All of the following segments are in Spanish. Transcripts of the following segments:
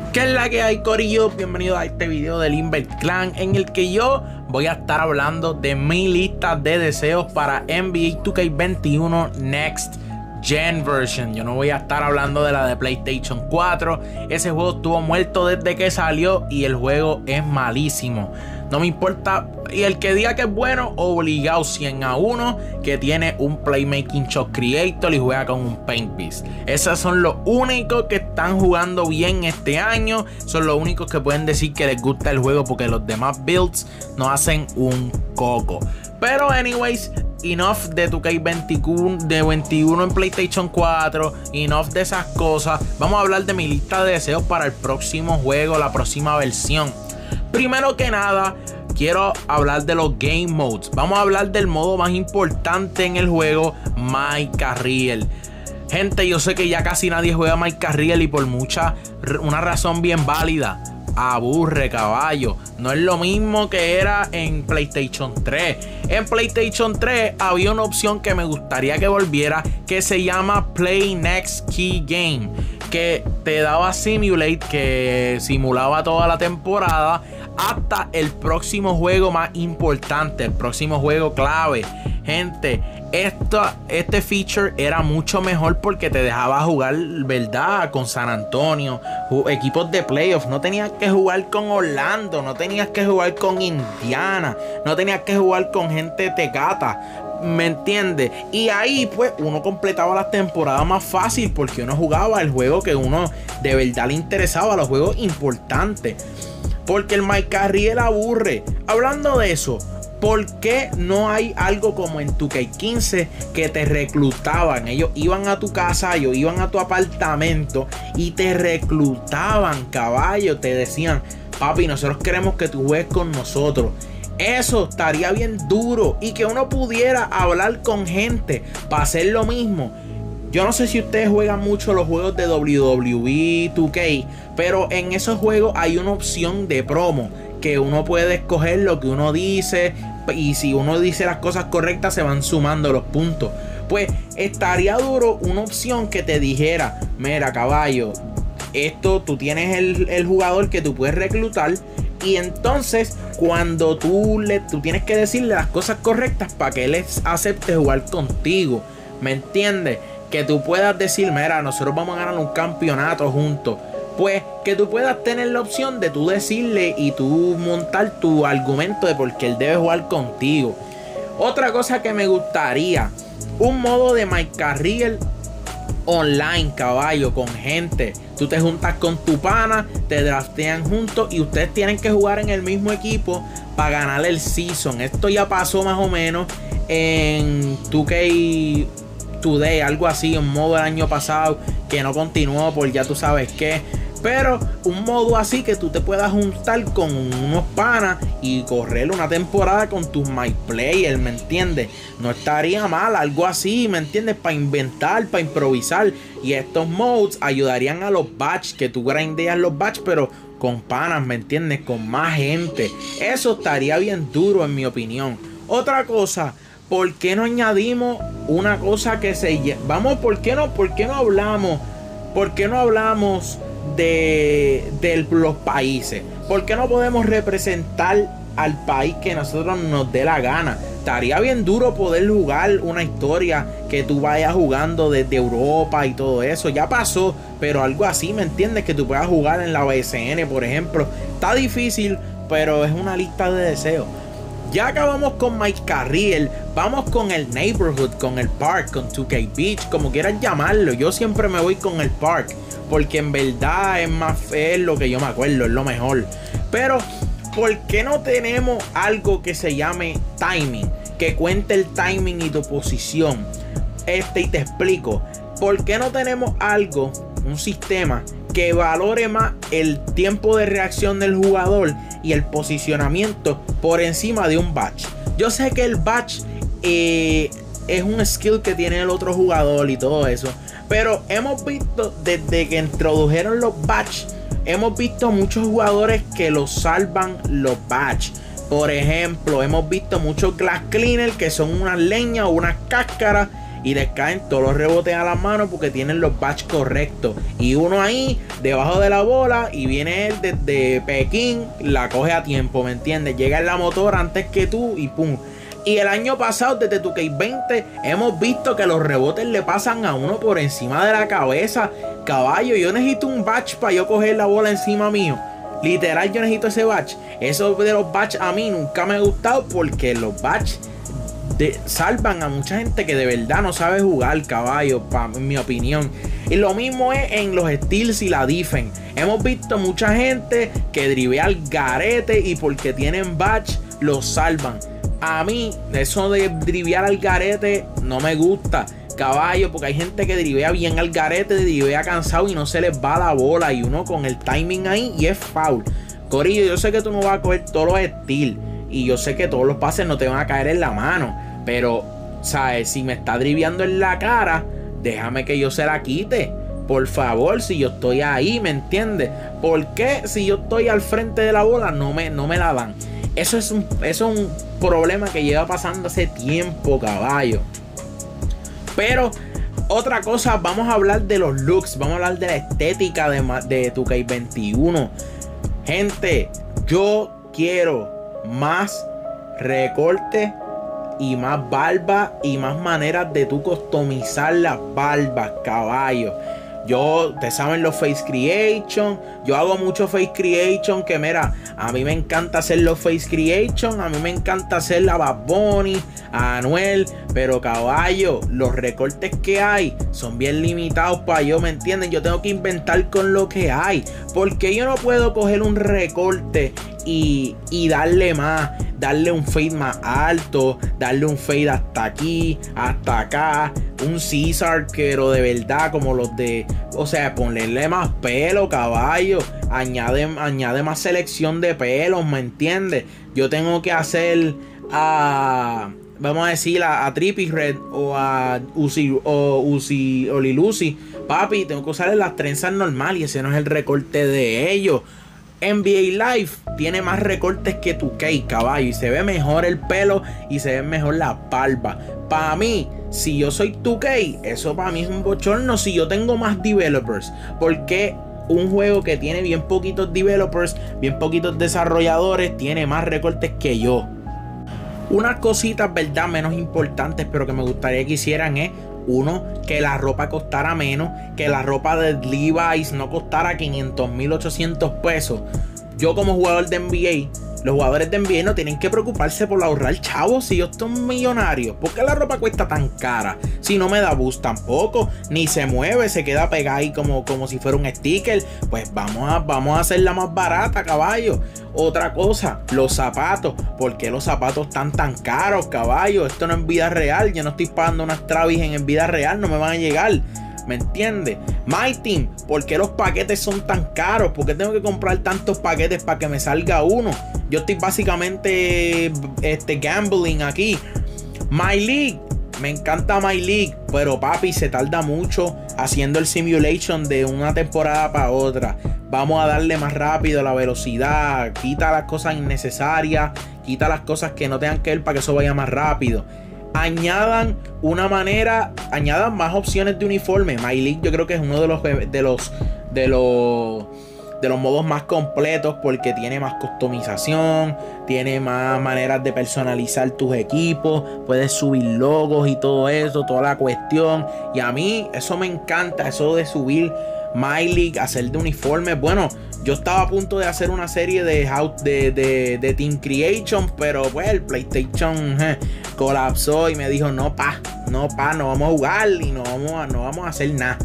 ¿Qué es la que hay, corillo? Bienvenido a este video del Invert Clan, en el que yo voy a estar hablando de mi lista de deseos para NBA 2K21 Next Gen Version. Yo no voy a estar hablando de la de PlayStation 4. Ese juego estuvo muerto desde que salió y el juego es malísimo. No me importa. Y el que diga que es bueno, obligado 100-1, que tiene un Playmaking Shot Creator y juega con un Paint Piece. Esos son los únicos que están jugando bien este año. Son los únicos que pueden decir que les gusta el juego, porque los demás builds no hacen un coco. Pero anyways, enough de 2K21 en PlayStation 4, enough de esas cosas. Vamos a hablar de mi lista de deseos para el próximo juego, la próxima versión. Primero que nada, quiero hablar de los Game Modes. Vamos a hablar del modo más importante en el juego, My Career. Gente, yo sé que ya casi nadie juega My Career y por una razón bien válida. Aburre, caballo. No es lo mismo que era en PlayStation 3. En PlayStation 3 había una opción que me gustaría que volviera, que se llama Play Next Key Game, que te daba Simulate, que simulaba toda la temporada hasta el próximo juego más importante, el próximo juego clave. Gente, este feature era mucho mejor porque te dejaba jugar, ¿verdad?, con San Antonio, equipos de playoffs. No tenías que jugar con Orlando, no tenías que jugar con Indiana, no tenías que jugar con gente tecata, ¿me entiendes? Y ahí pues uno completaba las temporadas más fácil, porque uno jugaba el juego que uno de verdad le interesaba, los juegos importantes. Porque el My Career aburre. Hablando de eso, ¿por qué no hay algo como en 2K15 que te reclutaban? Ellos iban a tu casa, ellos iban a tu apartamento y te reclutaban, caballo. Te decían: papi, nosotros queremos que tú juegues con nosotros. Eso estaría bien duro, y que uno pudiera hablar con gente para hacer lo mismo. Yo no sé si ustedes juegan mucho los juegos de WWE 2K, pero en esos juegos hay una opción de promo, que uno puede escoger lo que uno dice, y si uno dice las cosas correctas se van sumando los puntos. Pues estaría duro una opción que te dijera: mira, caballo, esto, tú tienes el jugador que tú puedes reclutar, y entonces cuando tú tienes que decirle las cosas correctas para que él acepte jugar contigo, ¿me entiendes? Que tú puedas decir: mira, nosotros vamos a ganar un campeonato juntos. Pues que tú puedas tener la opción de tú decirle y tú montar tu argumento de por qué él debe jugar contigo. Otra cosa que me gustaría, un modo de My Career online, caballo, con gente. Tú te juntas con tu pana, te draftean juntos y ustedes tienen que jugar en el mismo equipo para ganar el season. Esto ya pasó más o menos en 2K Today, algo así, un modo del año pasado que no continuó por ya tú sabes qué. Pero un modo así que tú te puedas juntar con unos panas y correr una temporada con tus my players, ¿me entiendes? No estaría mal, algo así, ¿me entiendes? Para inventar, para improvisar. Y estos modes ayudarían a los batch, que tú grindeas los batch, pero con panas, ¿me entiendes? Con más gente. Eso estaría bien duro, en mi opinión. Otra cosa, ¿por qué no añadimos una cosa que se... Vamos, ¿por qué no hablamos? ¿Por qué no hablamos de los países? ¿Por qué no podemos representar al país que nosotros nos dé la gana? Estaría bien duro poder jugar una historia que tú vayas jugando desde Europa y todo eso. Ya pasó, pero algo así, ¿me entiendes? Que tú puedas jugar en la BSN, por ejemplo. Está difícil, pero es una lista de deseos. Ya acabamos con My Career, vamos con el Neighborhood, con el Park, con 2K Beach, como quieras llamarlo. Yo siempre me voy con el Park, porque en verdad es lo que yo me acuerdo, es lo mejor. Pero, ¿por qué no tenemos algo que se llame timing? Que cuente el timing y tu posición. Y te explico. ¿Por qué no tenemos algo, un sistema que valore más el tiempo de reacción del jugador y el posicionamiento por encima de un batch? Yo sé que el batch es un skill que tiene el otro jugador y todo eso, pero hemos visto desde que introdujeron los batch, hemos visto muchos jugadores que los salvan los batch. Por ejemplo, hemos visto muchos glass cleaner que son unas leñas o unas cáscaras y les caen todos los rebotes a las manos porque tienen los batch correctos. Y uno ahí debajo de la bola y viene él desde Pekín, la coge a tiempo, ¿me entiendes? Llega en la motora antes que tú y pum. Y el año pasado, desde 2K20, hemos visto que los rebotes le pasan a uno por encima de la cabeza. Caballo, yo necesito un batch para yo coger la bola encima mío. Literal, yo necesito ese batch. Eso de los batch a mí nunca me ha gustado porque los batch salvan a mucha gente que de verdad no sabe jugar, caballo, en mi opinión. Y lo mismo es en los steals y la defense. Hemos visto mucha gente que drivea al garete y porque tienen batch los salvan. A mí eso de drivear al garete no me gusta, caballo, porque hay gente que drivea bien al garete, drivea cansado y no se les va la bola y uno con el timing ahí y es foul. Corillo, yo sé que tú no vas a coger todos los steals y yo sé que todos los pases no te van a caer en la mano, pero, ¿sabes? Si me está driveando en la cara, déjame que yo se la quite. Por favor, si yo estoy ahí, ¿me entiendes? ¿Por qué si yo estoy al frente de la bola no me la dan? Eso es un problema que lleva pasando hace tiempo, caballo. Pero otra cosa, vamos a hablar de los looks, vamos a hablar de la estética de 2K21. Gente, yo quiero más recorte y más barba y más maneras de tú customizar las barbas, caballo. Ustedes saben los face creation. Yo hago mucho face creation. Que mira, a mí me encanta hacer los face creation. A mí me encanta hacer la Bad Bunny, a Anuel. Pero caballo, los recortes que hay son bien limitados para yo, ¿me entienden? Yo tengo que inventar con lo que hay. Porque yo no puedo coger un recorte y darle más, darle un fade más alto, darle un fade hasta aquí, hasta acá, un Caesar, pero de verdad como los de, o sea, ponerle más pelo, caballo, añade más selección de pelos, ¿me entiendes? Yo tengo que hacer vamos a decir a Trippie Redd o a Lil Uzi, papi, tengo que usarle las trenzas normales y ese no es el recorte de ellos. NBA Live tiene más recortes que 2K, caballo, y se ve mejor el pelo y se ve mejor la barba. Para mí, si yo soy 2K, eso para mí es un bochorno si yo tengo más developers. Porque un juego que tiene bien poquitos developers, bien poquitos desarrolladores, tiene más recortes que yo. Unas cositas, verdad, menos importantes, pero que me gustaría que hicieran es: uno, que la ropa costara menos, que la ropa de Levi's no costara 500,000, 800 pesos. Yo como jugador de NBA, los jugadores de NBA no tienen que preocuparse por ahorrar chavos si yo estoy millonario. ¿Por qué la ropa cuesta tan cara? Si no me da boost tampoco, ni se mueve, se queda pegada ahí como si fuera un sticker. Pues vamos a hacerla más barata, caballo. Otra cosa, los zapatos. ¿Por qué los zapatos están tan caros, caballo? Esto no es vida real. Yo no estoy pagando unas Travis en vida real, no me van a llegar. ¿Me entiendes? My Team, ¿por qué los paquetes son tan caros? ¿Por qué tengo que comprar tantos paquetes para que me salga uno? Yo estoy básicamente gambling aquí. My League, me encanta My League, pero papi, se tarda mucho haciendo el simulation de una temporada para otra. Vamos a darle más rápido la velocidad, quita las cosas innecesarias, quita las cosas que no tengan que ver para que eso vaya más rápido. Añadan más opciones de uniforme. My League yo creo que es uno de los modos más completos porque tiene más customización, tiene más maneras de personalizar tus equipos, puedes subir logos y todo eso, toda la cuestión. Y a mí eso me encanta, eso de subir My League, hacer de uniformes. Bueno, yo estaba a punto de hacer una serie de Team Creation, pero pues el PlayStation colapsó y me dijo no vamos a jugar y no vamos a hacer nada.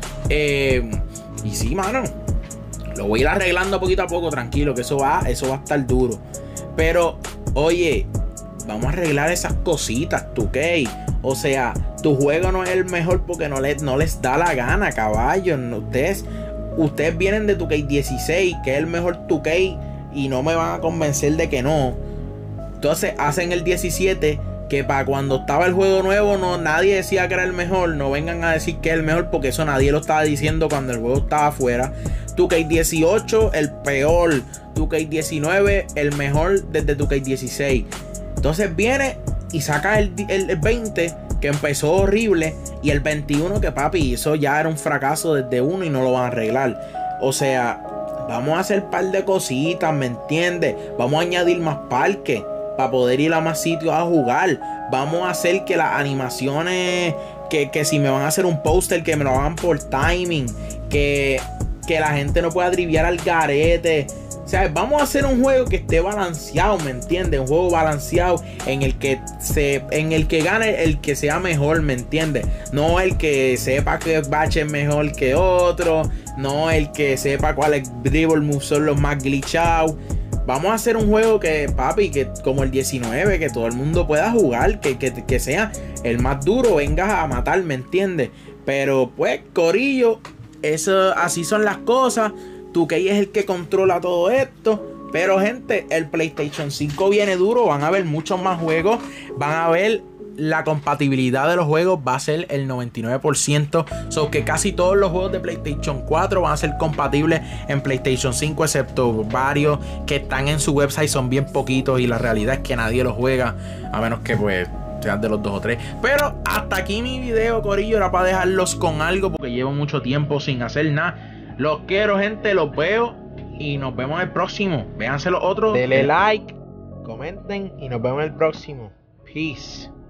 Y sí, mano, lo voy a ir arreglando poquito a poco, tranquilo, que eso va a estar duro. Pero, oye, vamos a arreglar esas cositas, 2K. O sea, tu juego no es el mejor porque no les da la gana, caballo. Ustedes vienen de 2K16, que es el mejor 2K, y no me van a convencer de que no. Entonces hacen el 17, que para cuando estaba el juego nuevo nadie decía que era el mejor. No vengan a decir que es el mejor porque eso nadie lo estaba diciendo cuando el juego estaba afuera. 2K18 el peor, 2K19 el mejor desde 2K16. Entonces viene y saca el 20, que empezó horrible, y el 21 que papi, eso ya era un fracaso desde uno y no lo van a arreglar. O sea, vamos a hacer un par de cositas, ¿me entiendes? Vamos a añadir más parques para poder ir a más sitios a jugar. Vamos a hacer que las animaciones, que si me van a hacer un póster, que me lo hagan por timing, que la gente no pueda driviar al garete. O sea, vamos a hacer un juego que esté balanceado, ¿me entiendes? Un juego balanceado en el que gane el que sea mejor, ¿me entiendes? No el que sepa que Batch es mejor que otro, no el que sepa cuáles dribble moves son los más glitchados. Vamos a hacer un juego que, papi, que como el 19, que todo el mundo pueda jugar, que sea el más duro, vengas a matar, ¿me entiendes? Pero pues, corillo, eso, así son las cosas. 2K es el que controla todo esto. Pero gente, el PlayStation 5 viene duro. Van a haber muchos más juegos. Van a ver la compatibilidad de los juegos. Va a ser el 99%. So que casi todos los juegos de PlayStation 4 van a ser compatibles en PlayStation 5. Excepto varios que están en su website. Son bien poquitos. Y la realidad es que nadie los juega. A menos que pues sean de los 2 o 3. Pero hasta aquí mi video, corillo. Era para dejarlos con algo, porque llevo mucho tiempo sin hacer nada. Los quiero, gente, los veo y nos vemos en el próximo. Véanse los otros. Denle like, comenten y nos vemos en el próximo. Peace.